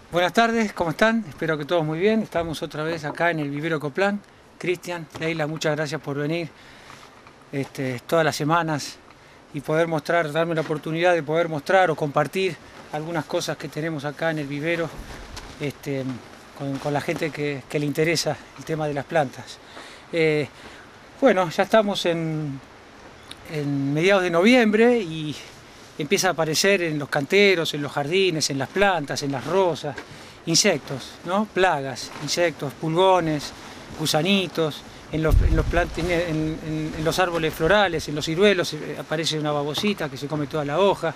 Buenas tardes, ¿cómo están? Espero que todos muy bien. Estamos otra vez acá en el vivero Ecoplán. Cristian, Leila, muchas gracias por venir todas las semanas y poder mostrar, darme la oportunidad de poder mostrar o compartir algunas cosas que tenemos acá en el vivero con la gente que le interesa el tema de las plantas. Bueno, ya estamos en mediados de noviembre y empieza a aparecer en los canteros, en los jardines, en las plantas, en las rosas, insectos, ¿no? Plagas, insectos, pulgones, gusanitos, en los árboles florales, en los ciruelos aparece una babosita que se come toda la hoja,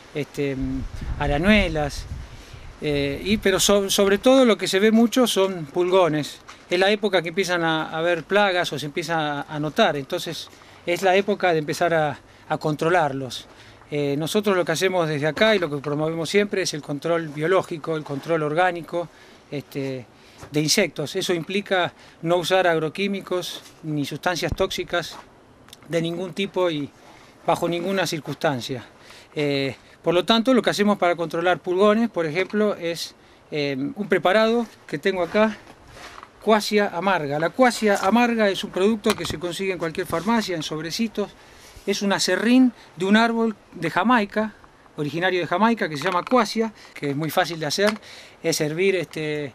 arañuelas, pero sobre todo lo que se ve mucho son pulgones. Es la época que empiezan a haber plagas o se empieza a notar, entonces es la época de empezar a controlarlos. Nosotros lo que hacemos desde acá y lo que promovemos siempre es el control biológico, el control orgánico de insectos. Eso implica no usar agroquímicos ni sustancias tóxicas de ningún tipo y bajo ninguna circunstancia. Por lo tanto, lo que hacemos para controlar pulgones, por ejemplo, es un preparado que tengo acá, Quassia amarga. La Quassia amarga es un producto que se consigue en cualquier farmacia, en sobrecitos. Es un aserrín de un árbol de Jamaica, originario de Jamaica, que se llama Quassia, que es muy fácil de hacer. Es hervir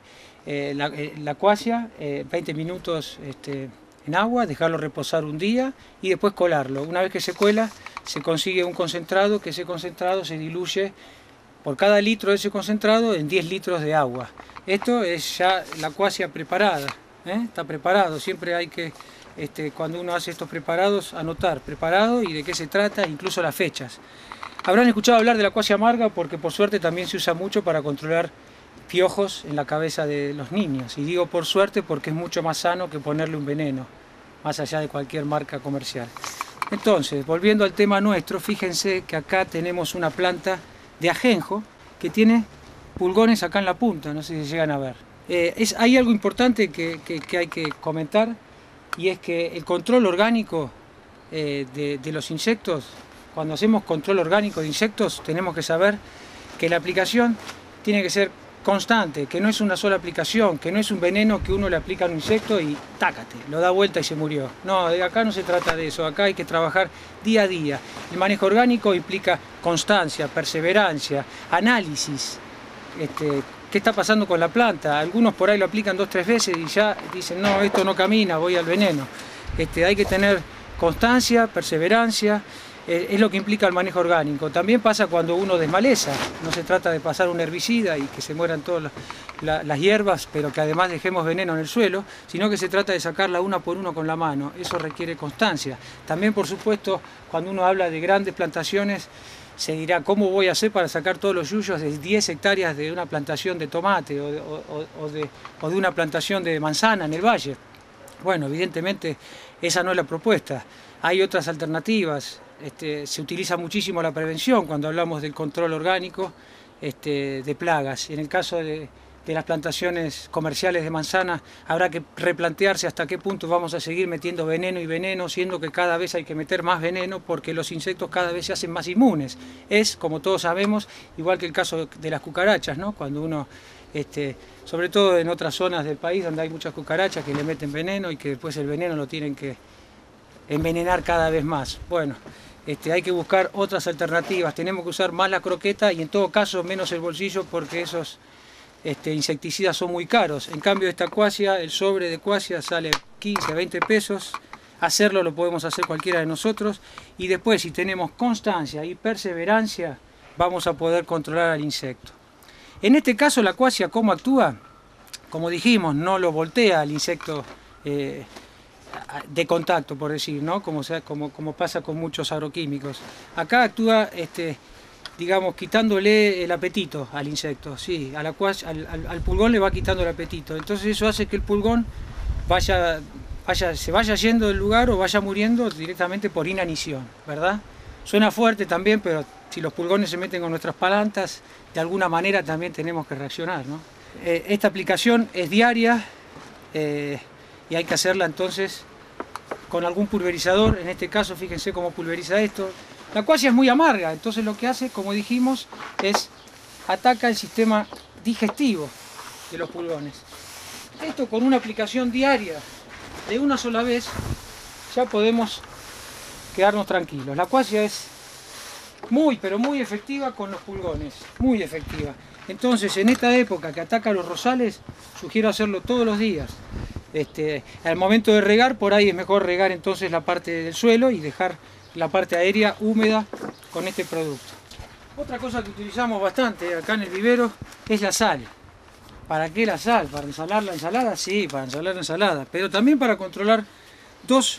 la Quassia 20 minutos en agua, dejarlo reposar un día y después colarlo. Una vez que se cuela, se consigue un concentrado, que ese concentrado se diluye por cada litro de ese concentrado en 10 litros de agua. Esto es ya la Quassia preparada, está preparado, siempre hay que... cuando uno hace estos preparados, anotar preparado y de qué se trata, incluso las fechas. Habrán escuchado hablar de la Quassia amarga porque por suerte también se usa mucho para controlar piojos en la cabeza de los niños. Y digo por suerte porque es mucho más sano que ponerle un veneno, más allá de cualquier marca comercial. Entonces, volviendo al tema nuestro, fíjense que acá tenemos una planta de ajenjo que tiene pulgones acá en la punta, no sé si llegan a ver. Hay algo importante que hay que comentar, y es que el control orgánico de los insectos, cuando hacemos control orgánico de insectos, tenemos que saber que la aplicación tiene que ser constante, que no es una sola aplicación, que no es un veneno que uno le aplica a un insecto y tácate, lo da vuelta y se murió. No, de acá no se trata de eso, acá hay que trabajar día a día. El manejo orgánico implica constancia, perseverancia, análisis. ¿Qué está pasando con la planta? Algunos por ahí lo aplican 2 o 3 veces y ya dicen, no, esto no camina, voy al veneno. Hay que tener constancia, perseverancia, es lo que implica el manejo orgánico. También pasa cuando uno desmaleza, no se trata de pasar un herbicida y que se mueran todas las hierbas, pero que además dejemos veneno en el suelo, sino que se trata de sacarla una por uno con la mano, eso requiere constancia. También, por supuesto, cuando uno habla de grandes plantaciones, se dirá, ¿cómo voy a hacer para sacar todos los yuyos de 10 hectáreas de una plantación de tomate o de una plantación de manzana en el valle? Bueno, evidentemente esa no es la propuesta. Hay otras alternativas. Se utiliza muchísimo la prevención cuando hablamos del control orgánico de plagas. En el caso de las plantaciones comerciales de manzana, habrá que replantearse hasta qué punto vamos a seguir metiendo veneno y veneno, siendo que cada vez hay que meter más veneno porque los insectos cada vez se hacen más inmunes. Es, como todos sabemos, igual que el caso de las cucarachas, ¿no? Cuando uno, sobre todo en otras zonas del país donde hay muchas cucarachas que le meten veneno y que después el veneno lo tienen que envenenar cada vez más. Bueno, hay que buscar otras alternativas, tenemos que usar más la croqueta y en todo caso menos el bolsillo porque esos insecticidas son muy caros. En cambio esta Quassia, el sobre de Quassia sale 15, 20 pesos. Hacerlo lo podemos hacer cualquiera de nosotros y después si tenemos constancia y perseverancia vamos a poder controlar al insecto. En este caso la Quassia, ¿cómo actúa? Como dijimos, no lo voltea al insecto de contacto, por decir, ¿no? Como pasa con muchos agroquímicos. Acá actúa digamos, quitándole el apetito al insecto, sí, al pulgón le va quitando el apetito. Entonces eso hace que el pulgón se vaya yendo del lugar o vaya muriendo directamente por inanición, ¿verdad? Suena fuerte también, pero si los pulgones se meten con nuestras plantas, de alguna manera también tenemos que reaccionar, ¿no? Esta aplicación es diaria y hay que hacerla entonces con algún pulverizador. En este caso, fíjense cómo pulveriza esto. La Quassia es muy amarga, entonces lo que hace, como dijimos, es ataca el sistema digestivo de los pulgones. Esto con una aplicación diaria de una sola vez ya podemos quedarnos tranquilos. La Aquacia es muy pero muy efectiva con los pulgones, muy efectiva. Entonces en esta época que ataca los rosales, sugiero hacerlo todos los días. Al momento de regar, por ahí es mejor regar entonces la parte del suelo y dejar la parte aérea húmeda con este producto. Otra cosa que utilizamos bastante acá en el vivero es la sal. ¿Para qué la sal? ¿Para ensalar la ensalada? Sí, para ensalar la ensalada, pero también para controlar dos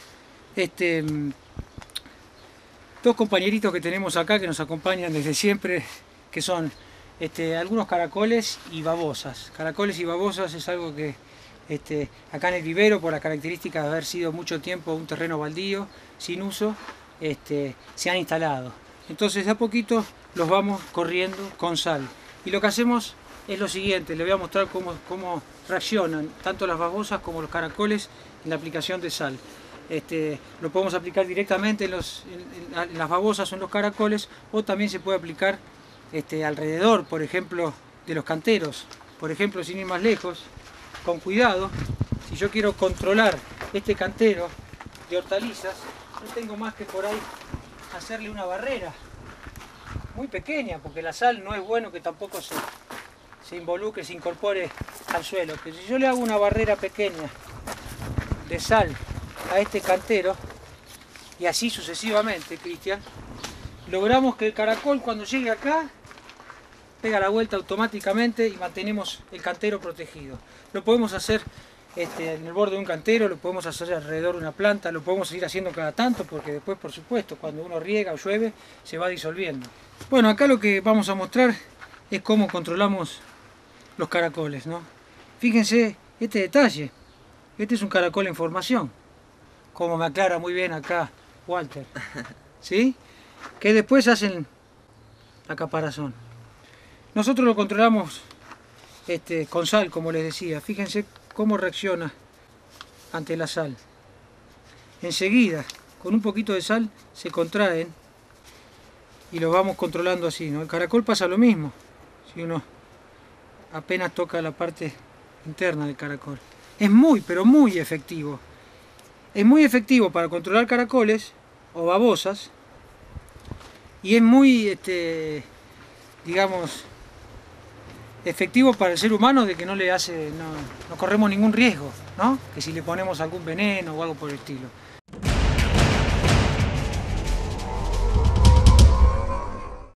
compañeritos que tenemos acá que nos acompañan desde siempre, que son algunos caracoles y babosas. Caracoles y babosas es algo que acá en el vivero, por la característica de haber sido mucho tiempo un terreno baldío, sin uso, se han instalado. Entonces de a poquito los vamos corriendo con sal. Y lo que hacemos es lo siguiente, les voy a mostrar cómo reaccionan tanto las babosas como los caracoles en la aplicación de sal. Lo podemos aplicar directamente en las babosas o en los caracoles, o también se puede aplicar alrededor, por ejemplo, de los canteros. Por ejemplo, sin ir más lejos, con cuidado, si yo quiero controlar este cantero de hortalizas, no tengo más que por ahí hacerle una barrera muy pequeña, porque la sal no es bueno que tampoco se involucre, se incorpore al suelo. Pero si yo le hago una barrera pequeña de sal a este cantero, y así sucesivamente, Cristian, logramos que el caracol cuando llegue acá pega la vuelta automáticamente y mantenemos el cantero protegido. Lo podemos hacer en el borde de un cantero, lo podemos hacer alrededor de una planta, lo podemos ir haciendo cada tanto, porque después, por supuesto, cuando uno riega o llueve, se va disolviendo. Bueno, acá lo que vamos a mostrar es cómo controlamos los caracoles, ¿no? Fíjense este detalle, este es un caracol en formación, como me aclara muy bien acá Walter, ¿sí? Que después hacen la caparazón. Nosotros lo controlamos con sal, como les decía. Fíjense cómo reacciona ante la sal. Enseguida, con un poquito de sal, se contraen y los vamos controlando así, ¿no? El caracol pasa lo mismo, si uno apenas toca la parte interna del caracol. Es muy, pero muy efectivo. Es muy efectivo para controlar caracoles o babosas, y es muy, digamos, efectivo para el ser humano, de que no corremos ningún riesgo, ¿no? Que si le ponemos algún veneno o algo por el estilo.